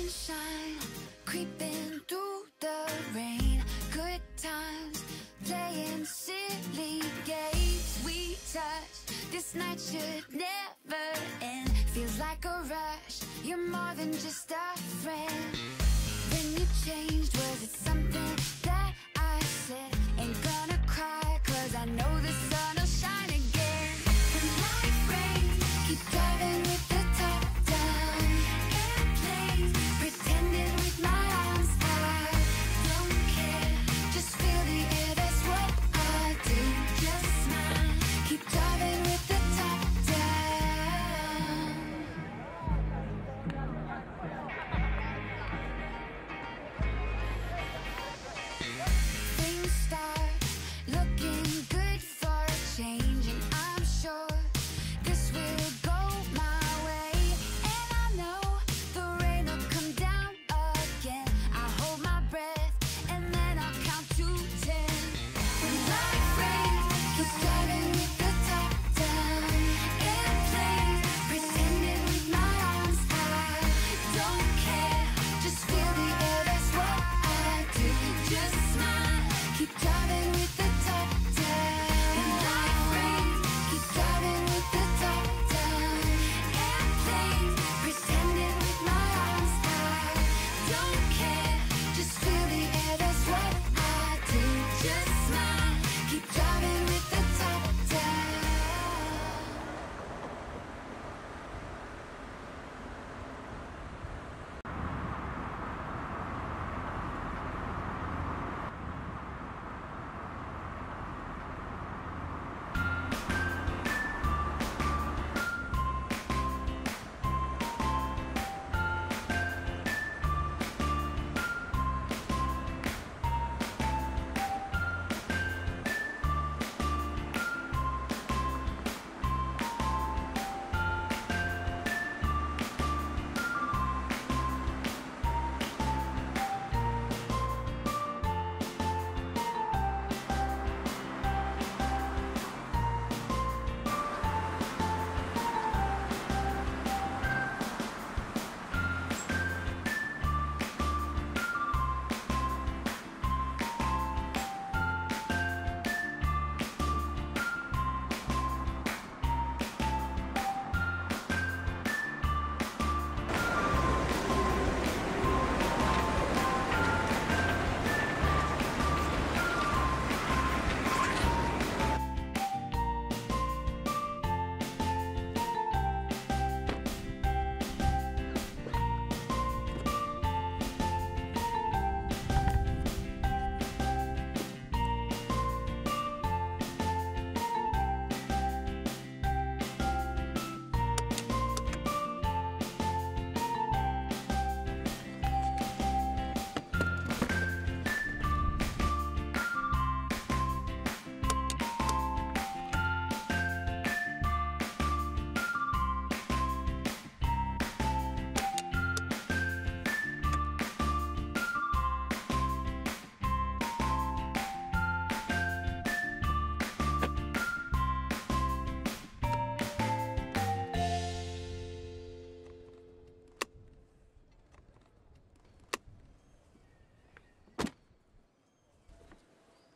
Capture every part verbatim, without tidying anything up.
sunshine creeping through the rain. Good times playing silly games. We touch, this night should never end. Feels like a rush, you're more than just a friend. When you changed, was it something that I said? Ain't gonna cry, cause I know the sun will shine again. When life rains, keep driving with the top down. Airplanes, pretending with my arms high. Don't care, just feel the air, that's what I do. Just smile, keep driving with the top down. Things start looking good for a change, and I'm sure this will go my way. And I know the rain will come down again. I hold my breath and then I'll count to ten. When life rains, keep driving with the top down. Airplanes, pretending with my arms high. Don't care, just feel the air, that's what I do. Just smile, keep driving with the top down. When life rains, keep driving with the top down. Airplanes, pretending with my arms high. Don't care, just feel the air, that's what I do. Just smile, keep driving with the top down.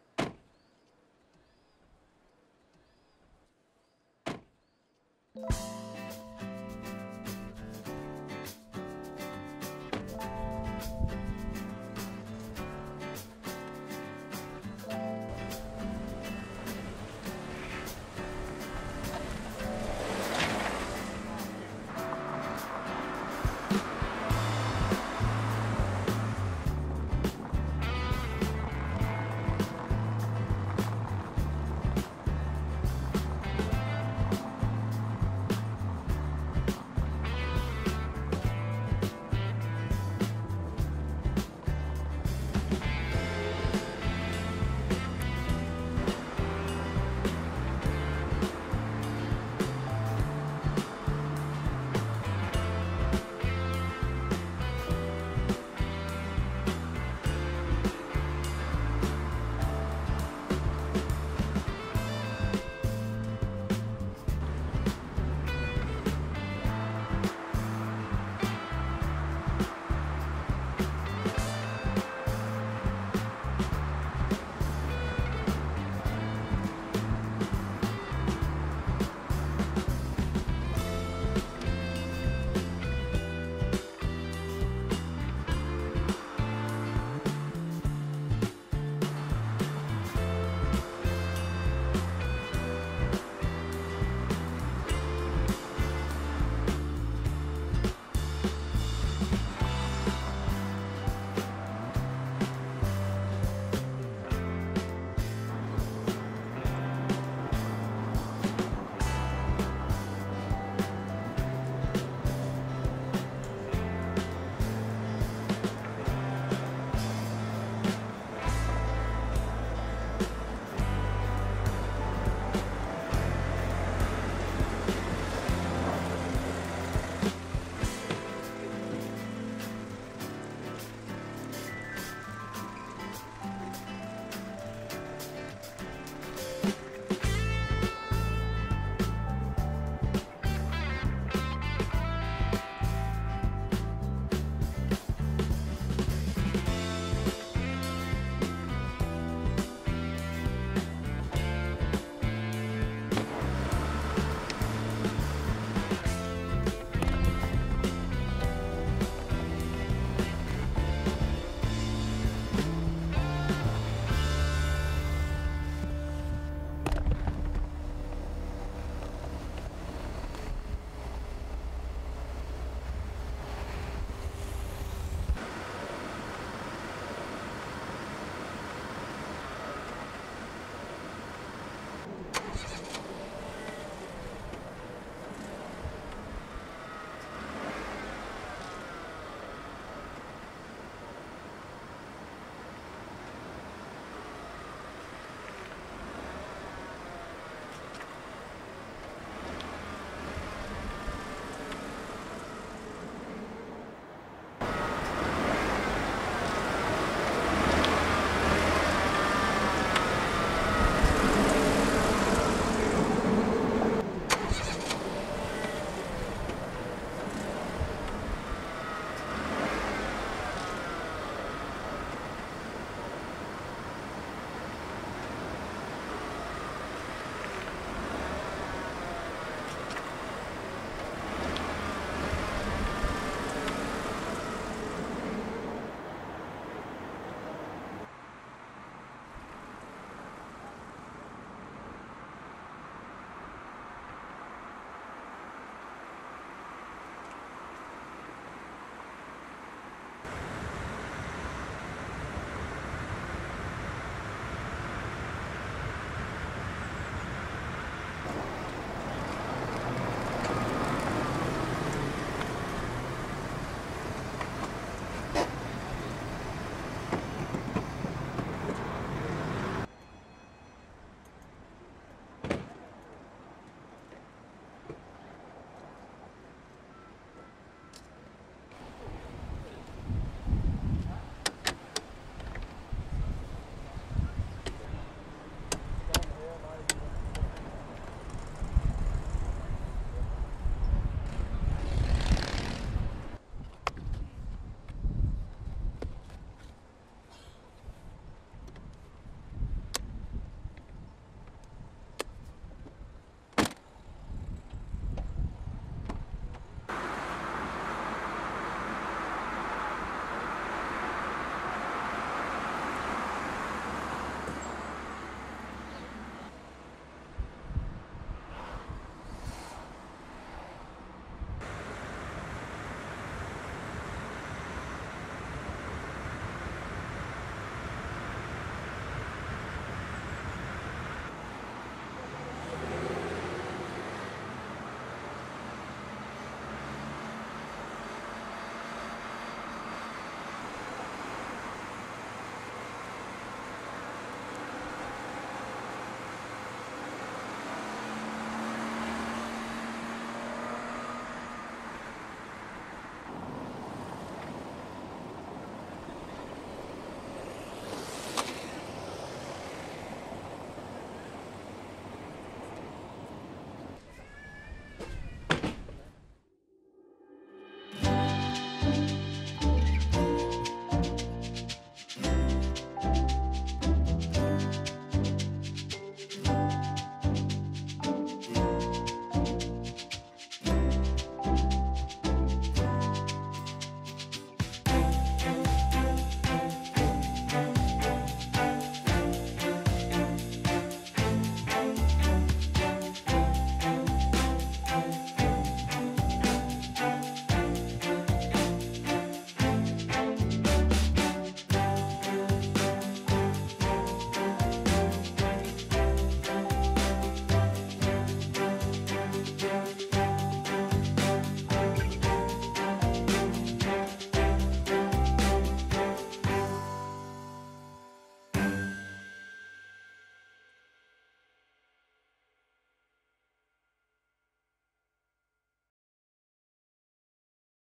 You